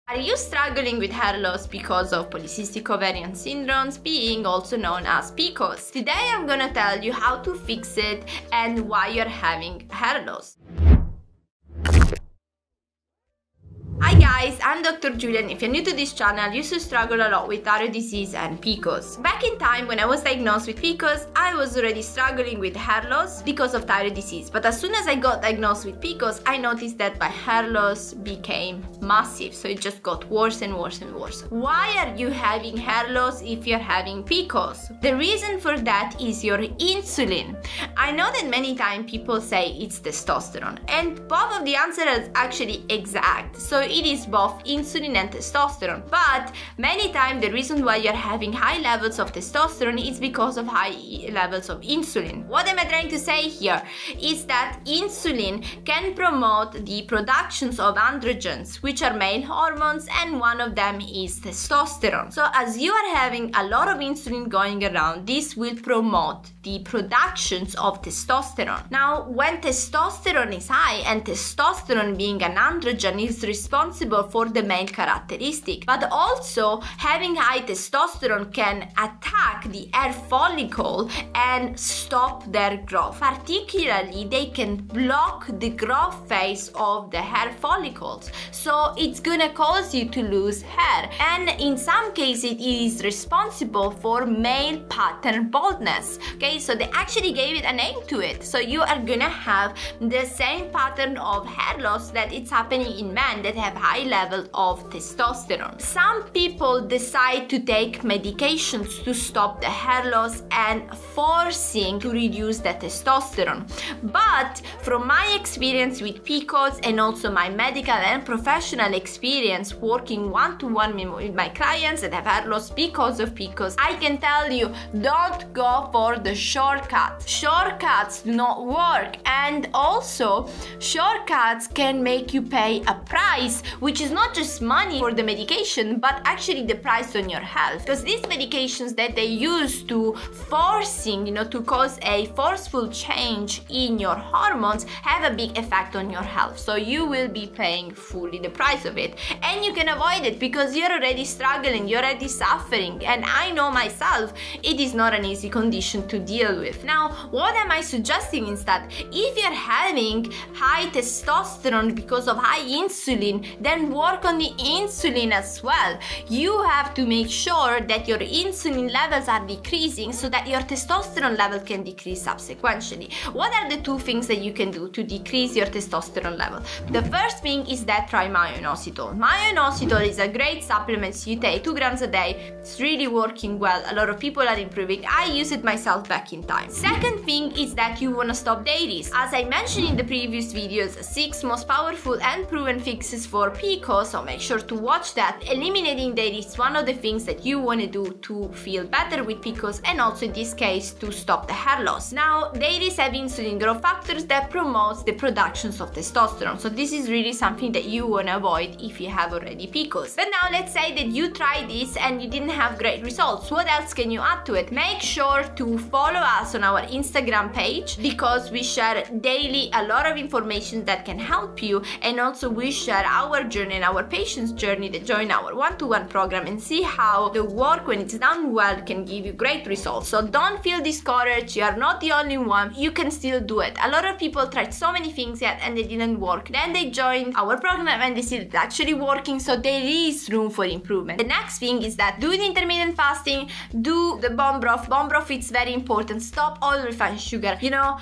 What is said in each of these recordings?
Are you struggling with hair loss because of polycystic ovarian syndrome, being also known as PCOS? Today I'm gonna tell you how to fix it and why you're having hair loss. Hi guys, I'm Dr. Julia. If you're new to this channel, I used to struggle a lot with thyroid disease and PCOS. Back in time when I was diagnosed with PCOS, I was already struggling with hair loss because of thyroid disease. But as soon as I got diagnosed with PCOS, I noticed that my hair loss became massive. So it just got worse and worse and worse. Why are you having hair loss if you're having PCOS? The reason for that is your insulin. I know that many times people say it's testosterone, and both of the answers are actually exact. So it is both insulin and testosterone, but many times the reason why you're having high levels of testosterone is because of high levels of insulin. What am I trying to say here is that insulin can promote the productions of androgens, which are male hormones, and one of them is testosterone. So as you are having a lot of insulin going around, this will promote the productions of testosterone. Now, when testosterone is high, and testosterone being an androgen is responsible for the male characteristic, but also having high testosterone can attack the hair follicle and stop their growth. Particularly, they can block the growth phase of the hair follicles, so it's gonna cause you to lose hair, and in some cases it is responsible for male pattern baldness. Okay, so they actually gave it a name to it. So you are gonna have the same pattern of hair loss that it's happening in men that have high levels of testosterone. Some people decide to take medications to stop the hair loss and forcing to reduce the testosterone. But from my experience with PCOS and also my medical and professional experience working one-to-one with my clients that have hair loss because of PCOS, I can tell you, don't go for the shortcuts. Shortcuts do not work, and also shortcuts can make you pay a price, which is not just money for the medication, but actually the price on your health. Because these medications that they use to forcing, to cause a forceful change in your hormones have a big effect on your health. So you will be paying fully the price of it. And you can avoid it because you're already struggling, you're already suffering. And I know myself, it is not an easy condition to deal with. Now, what am I suggesting instead? If you're having high testosterone because of high insulin, then work on the insulin as well. You have to make sure that your insulin levels are decreasing so that your testosterone level can decrease subsequently. What are the two things that you can do to decrease your testosterone level? The first thing is that try myo-inositol. Myo-inositol is a great supplement you take 2 grams a day. It's really working well. A lot of people are improving. I use it myself back in time. Second thing is that you want to stop dairies. As I mentioned in the previous videos, 6 most powerful and proven fixes for PCOS, so make sure to watch that. Eliminating dairy is one of the things that you want to do to feel better with PCOS, and also in this case to stop the hair loss. Now, dairies have insulin growth factors that promotes the productions of testosterone, so this is really something that you want to avoid if you have already PCOS. But now let's say that you tried this and you didn't have great results. What else can you add to it? Make sure to follow us on our Instagram page, because we share daily a lot of information that can help you, and also we share our journey and our patient's journey that join our one-to-one program and see how the work, when it's done well, can give you great results. So don't feel discouraged, you are not the only one, you can still do it. A lot of people tried so many things yet and they didn't work. Then they joined our program and they see it's actually working, so there is room for improvement. The next thing is that do the intermittent fasting, do the bone broth. Bone broth, it's very important. Stop all refined sugar.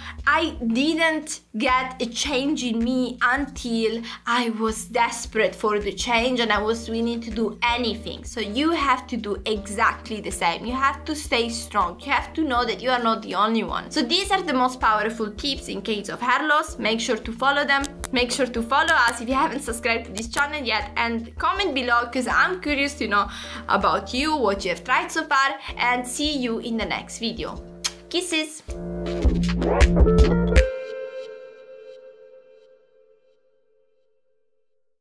I didn't get a change in me until I was desperate for the change and I was willing to do anything. So you have to do exactly the same. You have to stay strong. You have to know that you are not the only one. So these are the most powerful tips in case of hair loss. Make sure to follow them. Make sure to follow us if you haven't subscribed to this channel yet, and comment below because I'm curious to know about you, what you have tried so far, and see you in the next video. Kisses!